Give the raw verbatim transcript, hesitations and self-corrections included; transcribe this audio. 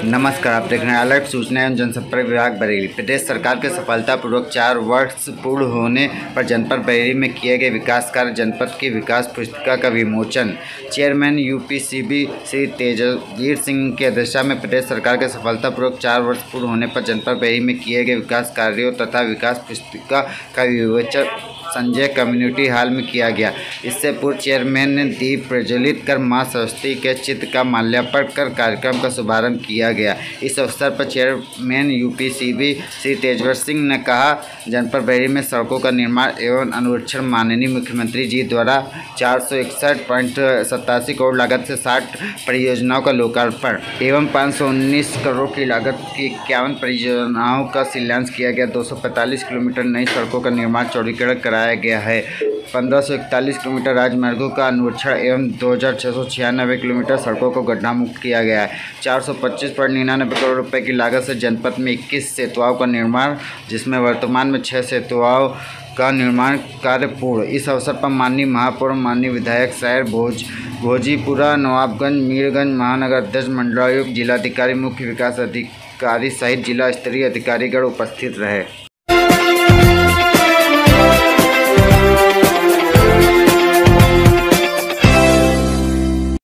नमस्कार, आप देख रहे हैं अलर्ट सूचना एवं जनसंपर्क विभाग बरेली। प्रदेश सरकार के सफलतापूर्वक चार वर्ष पूर्ण होने पर जनपद बरेली में किए गए विकास कार्य जनपद की विकास पुस्तिका का विमोचन। चेयरमैन यूपीसीबी श्री तेजवीर सिंह की अध्यक्षता में प्रदेश सरकार के सफलतापूर्वक चार वर्ष पूर्ण होने पर जनपद बरेली में किए गए विकास कार्यों तथा विकास पुस्तिका का विमोचन संजय कम्युनिटी हॉल में किया गया। इससे पूर्व चेयरमैन ने दीप प्रज्वलित कर मां सरस्वती के चित्र का माल्यार्पण कर कार्यक्रम का शुभारंभ किया गया। इस अवसर पर चेयरमैन यूपीसीबी श्री तेजवीर सिंह ने कहा, जनपद बरेली में सड़कों का निर्माण एवं अनुरक्षण माननीय मुख्यमंत्री जी द्वारा चार सौ इकसठ पॉइंट सतासी करोड़ लागत से साठ परियोजनाओं का लोकार्पण एवं पाँच सौ उन्नीस करोड़ की लागत की इक्यावन परियोजनाओं का शिलान्यास किया गया। दो सौ पैंतालीस किलोमीटर नई सड़कों का निर्माण चौड़ीकरण कराया गया है। पंद्रह सौ इकतालीस किलोमीटर राजमार्गों का अनुरक्षण एवं दो हज़ार छः सौ छियानवे किलोमीटर सड़कों को गड्ढा मुक्त किया गया है। चार सौ पच्चीस पॉइंट निन्यानवे करोड़ रुपए की लागत से जनपद में इक्कीस सेतुओं का निर्माण, जिसमें वर्तमान में छः सेतुओं का निर्माण कार्य पूर्ण। इस अवसर पर माननीय महापौर, माननीय विधायक शहर भोज भोजीपुरा, नवाबगंज, मीरगंज, महानगर अध्यक्ष, मंडलायुक्त, जिलाधिकारी, मुख्य विकास अधिकारी सहित जिला स्तरीय अधिकारीगण उपस्थित रहे।